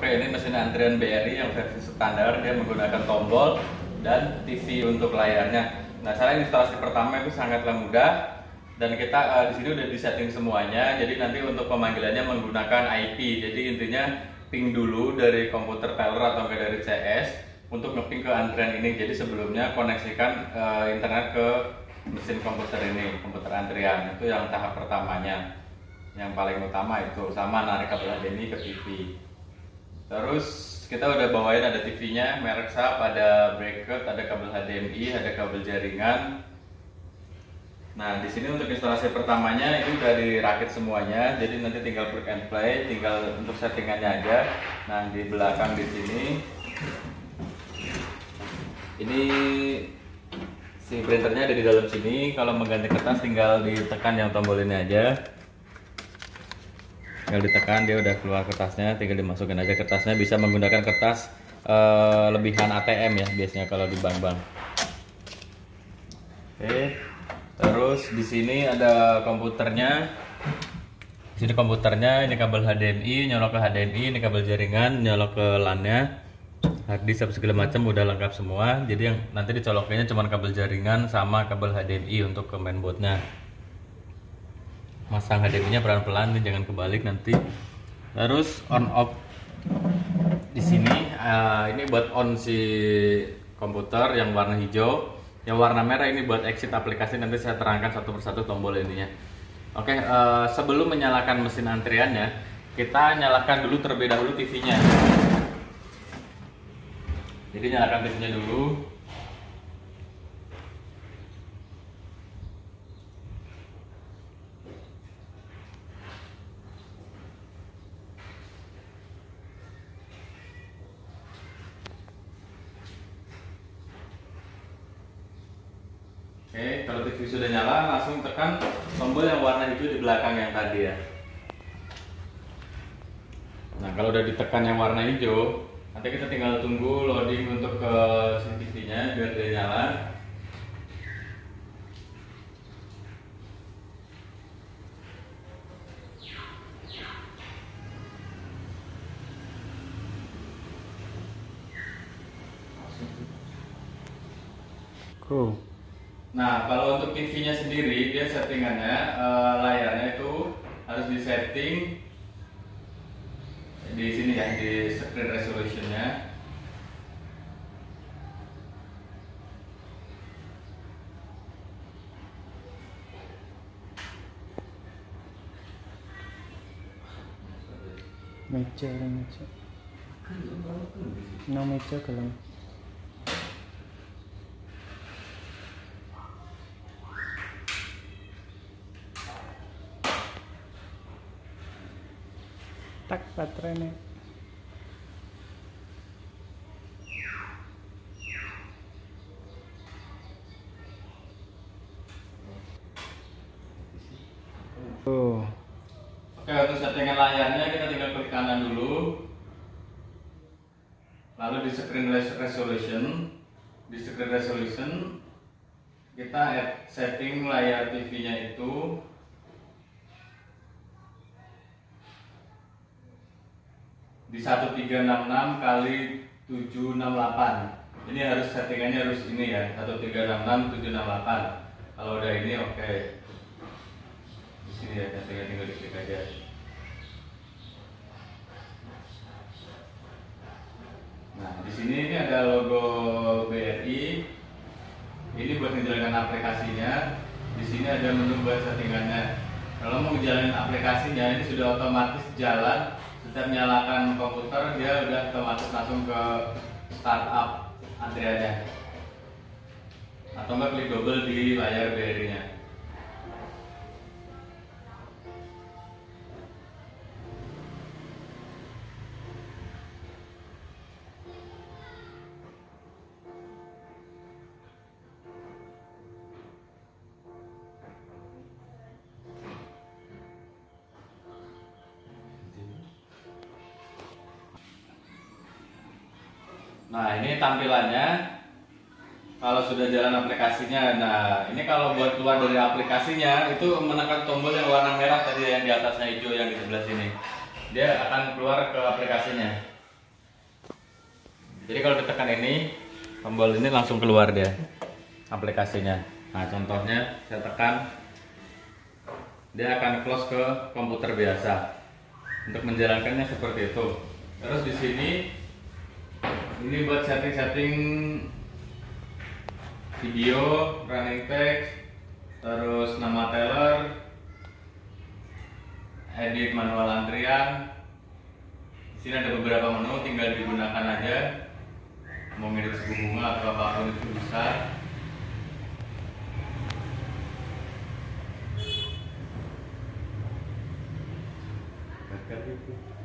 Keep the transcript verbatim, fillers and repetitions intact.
Oke, ini mesin antrian B R I yang versi standar, dia menggunakan tombol dan T V untuk layarnya. Nah, cara instalasi pertama itu sangatlah mudah dan kita uh, di sini udah disetting semuanya. Jadi nanti untuk pemanggilannya menggunakan I P. Jadi intinya ping dulu dari komputer teller atau dari C S untuk ngeping ke antrian ini. Jadi sebelumnya koneksikan uh, internet ke mesin komputer ini, komputer antrian. Itu yang tahap pertamanya. Yang paling utama itu sama narik kabel H D M I ke T V. Terus kita udah bawain ada T V-nya, merek Sharp, ada bracket, ada kabel H D M I, ada kabel jaringan. Nah, di sini untuk instalasi pertamanya itu udah dirakit semuanya, jadi nanti tinggal plug and play, tinggal untuk settingannya aja. Nah, di belakang di sini ini si printernya ada di dalam sini. Kalau mengganti kertas tinggal ditekan yang tombol ini aja. Tinggal ditekan, dia udah keluar kertasnya, tinggal dimasukin aja kertasnya. Bisa menggunakan kertas uh, lebihan A T M ya biasanya kalau di bank-bank. Oke, terus di sini ada komputernya. Di sini komputernya, ini kabel H D M I nyolok ke H D M I, ini kabel jaringan nyolok ke LAN-nya. Hard disk segala macam udah lengkap semua. Jadi yang nanti dicoloknya cuma kabel jaringan sama kabel H D M I untuk ke mainboardnya. Masang H D M I-nya pelan-pelan, jangan kebalik nanti. Terus on off di sini, uh, ini buat on si komputer yang warna hijau, yang warna merah ini buat exit aplikasi. Nanti saya terangkan satu persatu tombol ininya. Oke, uh, sebelum menyalakan mesin antriannya, kita nyalakan dulu terlebih dahulu T V-nya. Jadi nyalakan T V-nya dulu. Oke, kalau T V sudah nyala, langsung tekan tombol yang warna hijau di belakang yang tadi ya. Nah, kalau udah ditekan yang warna hijau, nanti kita tinggal tunggu loading untuk ke C C T V-nya biar dia nyala. Cool. Nah, kalau untuk T V-nya sendiri, dia settingannya uh, layarnya itu harus disetting di sini ya, di screen resolution-nya. Meja, meja. No meja kalau. Tak baterainya. Oh. Oke, untuk settingan layarnya kita tinggal klik kanan dulu. Lalu di screen resolution, di screen resolution kita add setting layar T V-nya itu di seribu tiga ratus enam puluh enam kali tujuh enam delapan. Ini harus settingannya harus ini ya, seribu tiga ratus enam puluh enam tujuh enam delapan. Kalau udah ini oke. Okay. Di sini ya, tinggal tinggal diklik aja. Nah, di sini ini ada logo B R I. Ini buat menjalankan aplikasinya. Di sini ada menu buat settingannya. Kalau mau menjalankan aplikasinya, ini sudah otomatis jalan. Setiap nyalakan komputer, dia udah otomatis langsung ke startup antriannya. Atau enggak klik double di layar B R I-nya. Nah, ini tampilannya kalau sudah jalan aplikasinya. Nah, ini kalau buat keluar dari aplikasinya itu menekan tombol yang warna merah tadi yang di atasnya hijau yang di sebelah sini. Dia akan keluar ke aplikasinya. Jadi kalau ditekan ini, tombol ini langsung keluar dia aplikasinya. Nah contohnya saya tekan, dia akan close ke komputer biasa. Untuk menjalankannya seperti itu. Terus di sini ini buat setting-setting video, running text, terus nama teller, edit manual antrian. Di sini ada beberapa menu, tinggal digunakan aja. Mau ngedit suku bunga atau apapun itu bisa. Itu.